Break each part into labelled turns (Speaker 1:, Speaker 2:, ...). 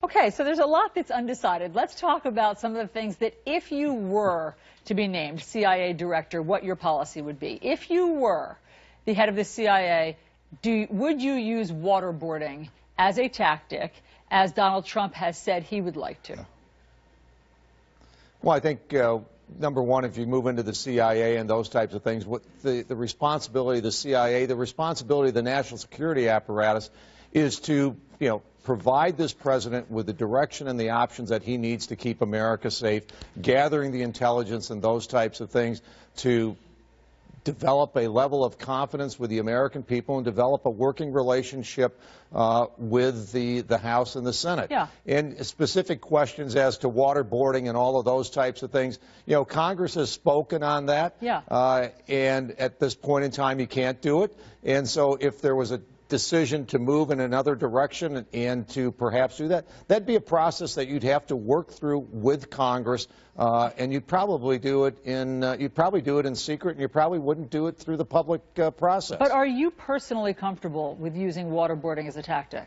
Speaker 1: Okay, so there's a lot that's undecided. Let's talk about some of the things that if you were to be named CIA director, what your policy would be. If you were the head of the CIA, would you use waterboarding as a tactic, as Donald Trump has said he would like to?
Speaker 2: Well, I think, number one, if you move into the CIA and those types of things, what the responsibility of the CIA, the responsibility of the national security apparatus is to, provide this president with the direction and the options that he needs to keep America safe, gathering the intelligence and those types of things to develop a level of confidence with the American people and develop a working relationship with the House and the Senate.
Speaker 1: Yeah.
Speaker 2: And specific questions as to waterboarding and all of those types of things, Congress has spoken on that.
Speaker 1: Yeah.
Speaker 2: And at this point in time, you can't do it. And so if there was a decision to move in another direction and to perhaps do that, that'd be a process that you'd have to work through with Congress, and you'd probably do it in secret, and you probably wouldn't do it through the public process.
Speaker 1: But are you personally comfortable with using waterboarding as a tactic?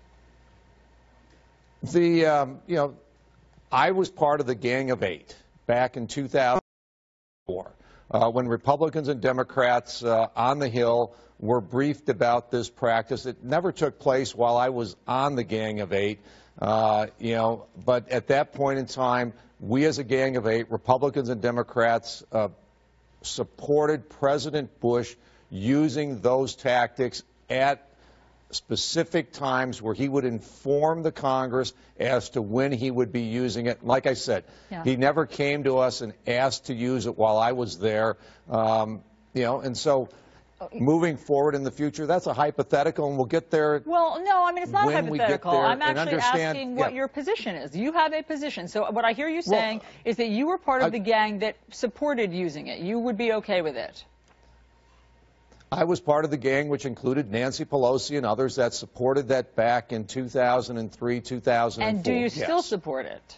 Speaker 2: I was part of the Gang of Eight back in 2004 when Republicans and Democrats on the Hill were briefed about this practice. It never took place while I was on the Gang of Eight, but at that point in time, we as a Gang of Eight, Republicans and Democrats, supported President Bush using those tactics at specific times where he would inform the Congress as to when he would be using it. Like I said,
Speaker 1: yeah.
Speaker 2: He never came to us and asked to use it while I was there, and so moving forward in the future, that's a hypothetical, and we'll get there.
Speaker 1: Well, no, I mean, it's not hypothetical. I'm actually asking what
Speaker 2: yeah.
Speaker 1: your position is. You have a position. So what I hear you saying is that you were part of the gang that supported using it. You would be okay with it.
Speaker 2: I was part of the gang, which included Nancy Pelosi and others that supported that back in 2003, 2004.
Speaker 1: And do you
Speaker 2: yes.
Speaker 1: still support it?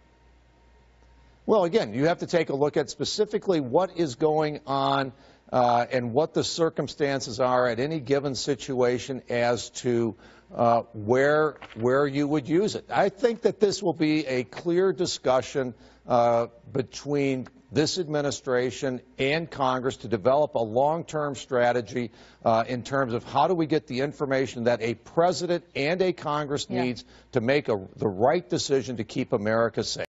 Speaker 2: Well, again, you have to take a look at specifically what is going on and what the circumstances are at any given situation as to where you would use it. I think that this will be a clear discussion between this administration and Congress to develop a long-term strategy in terms of how do we get the information that a president and a Congress needs to make the right decision to keep America safe.